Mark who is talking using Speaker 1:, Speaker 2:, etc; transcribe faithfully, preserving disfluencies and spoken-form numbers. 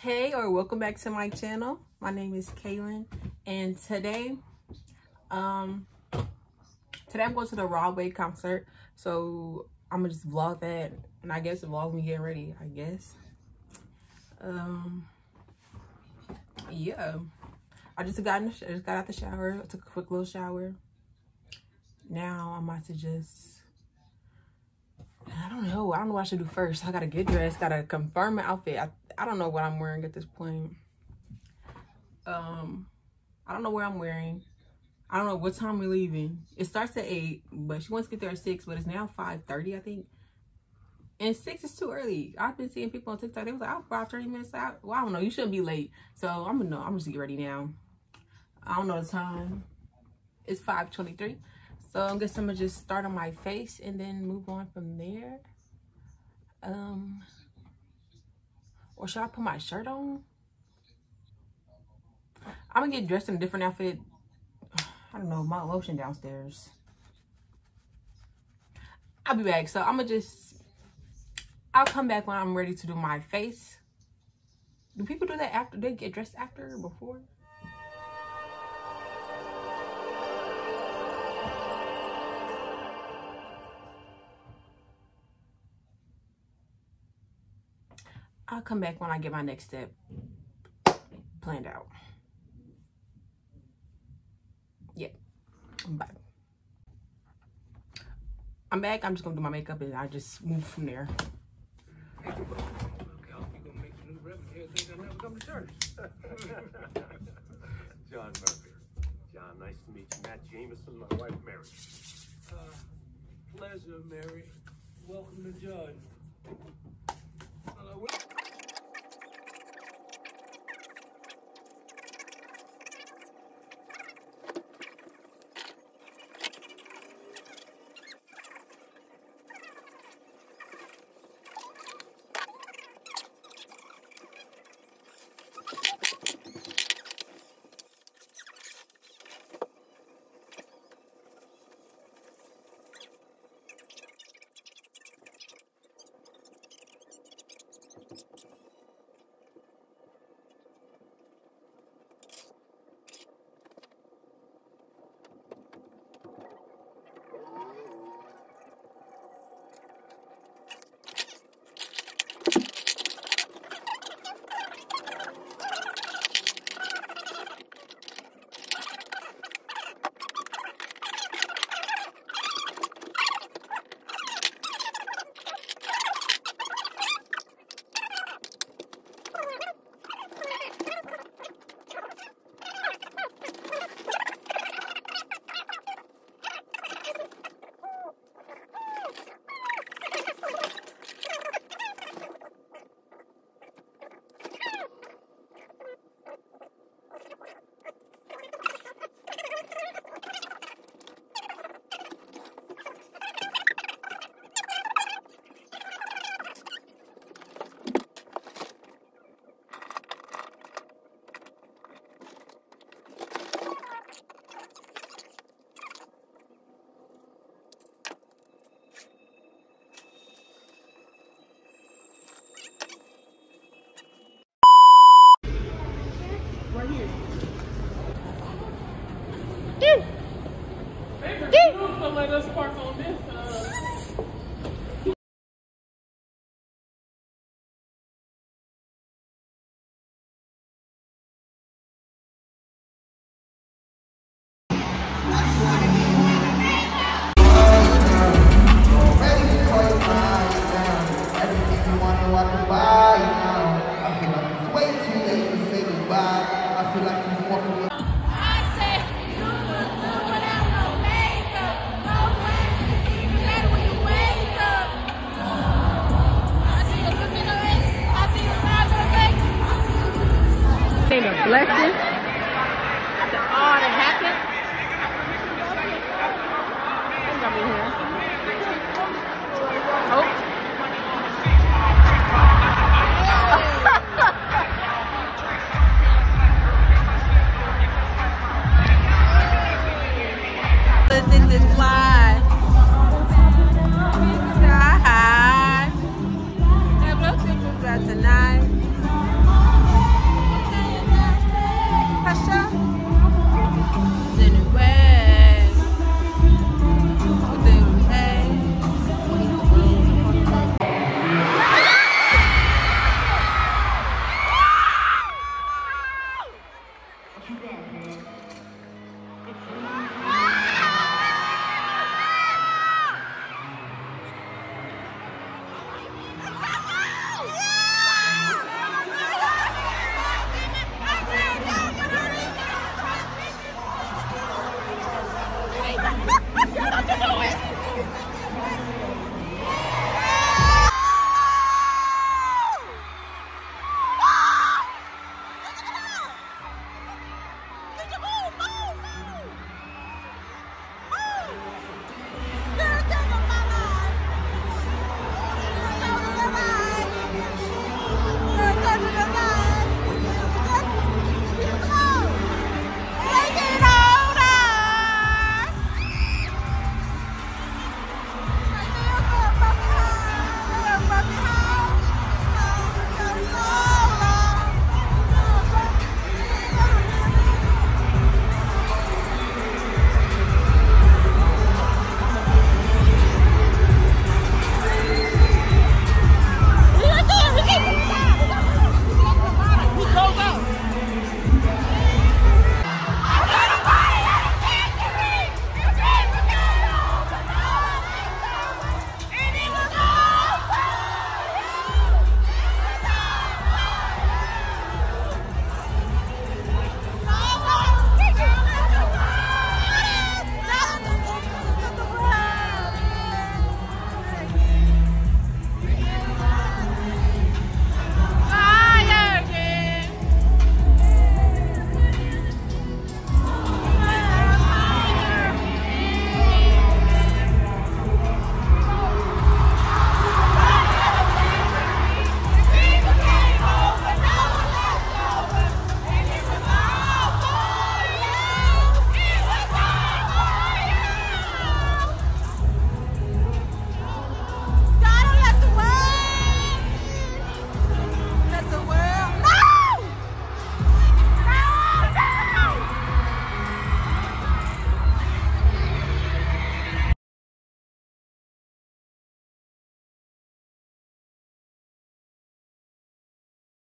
Speaker 1: Hey, or welcome back to my channel. My name is Kaylin, and today um today I'm going to the Broadway concert, so I'm gonna just vlog that, and I guess vlog me getting ready, I guess. Um yeah, I just got in the, I just got out the shower. I took a quick little shower. Now I'm about to just I don't know. I don't know what I should do first. I gotta get dressed, gotta confirm my outfit. I, I don't know what I'm wearing at this point. Um, I don't know where I'm wearing. I don't know what time we're leaving. It starts at eight, but she wants to get there at six, but it's now five thirty, I think. And six is too early. I've been seeing people on TikTok. They was like, I'll five thirty minutes out. Well, I don't know. You shouldn't be late. So I'm gonna know. I'm just get ready now. I don't know the time. It's five twenty-three. So I guess I'm gonna just start on my face and then move on from there. Um, or should I put my shirt on? I'm gonna get dressed in a different outfit. I don't know, my lotion downstairs. I'll be back. So I'm gonna just, I'll come back when I'm ready to do my face. Do people do that after? They get dressed after or before? I'll come back when I get my next step planned out. Yeah, bye. I'm back. I'm just gonna do my makeup and I just move from there.
Speaker 2: John Murphy. John, nice to meet you. Matt Jameson, my wife Mary.
Speaker 3: Uh, pleasure, Mary. Welcome to John. Uh, we
Speaker 1: Right here.
Speaker 3: Dude. Dude. Don't let us park on this. Uh...
Speaker 1: A blessing after all that happened. I'm gonna be here. Oh.